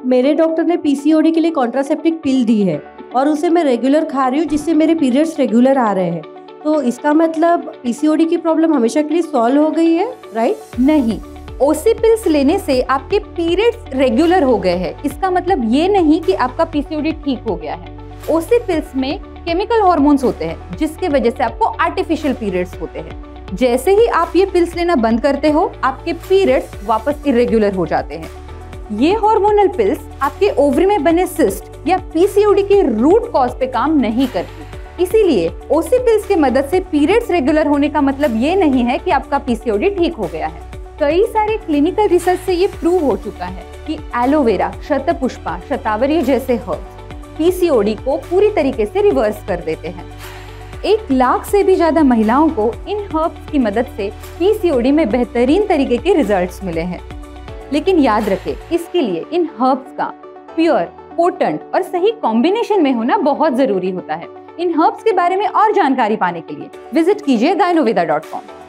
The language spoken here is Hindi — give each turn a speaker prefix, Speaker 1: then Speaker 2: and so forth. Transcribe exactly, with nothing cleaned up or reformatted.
Speaker 1: मेरे डॉक्टर ने पीसीओडी के लिए कॉन्ट्रासेप्टिव पिल दी है और उसे मैं रेगुलर खा रही हूँ, जिससे मेरे पीरियड्स रेगुलर आ रहे हैं। तो इसका मतलब पीसीओडी की प्रॉब्लम हमेशा के लिए सॉल्व हो गई है, राइट?
Speaker 2: नहीं, ओसी पिल्स लेने से आपके पीरियड्स रेगुलर हो गए हैं, इसका मतलब ये नहीं कि आपका पीसीओडी ठीक हो गया है। ओसी पिल्स में केमिकल हार्मोन्स होते हैं जिसके वजह से आपको आर्टिफिशियल पीरियड्स होते हैं। जैसे ही आप ये पिल्स लेना बंद करते हो, आपके पीरियड्स वापस इरेगुलर हो जाते हैं। ये हार्मोनल पिल्स आपके ओवरी में बने सिस्ट या पीसीओडी के रूट कॉज पे काम नहीं करती। इसीलिए ओसी पिल्स की मदद से पीरियड्स रेगुलर होने का मतलब ये नहीं है कि आपका पीसीओडी ठीक हो गया है। कई सारे क्लिनिकल रिसर्च से ये प्रूव हो चुका है कि एलोवेरा, शतपुष्पा, शतावरी जैसे हर्ब्स पीसीओडी को पूरी तरीके से रिवर्स कर देते हैं। एक लाख से भी ज्यादा महिलाओं को इन हर्ब्स की मदद से पीसीओडी में बेहतरीन तरीके के रिजल्ट्स मिले हैं। लेकिन याद रखें, इसके लिए इन हर्ब्स का प्योर, पोटेंट और सही कॉम्बिनेशन में होना बहुत जरूरी होता है। इन हर्ब्स के बारे में और जानकारी पाने के लिए विजिट कीजिए गायनोवेदा डॉट कॉम।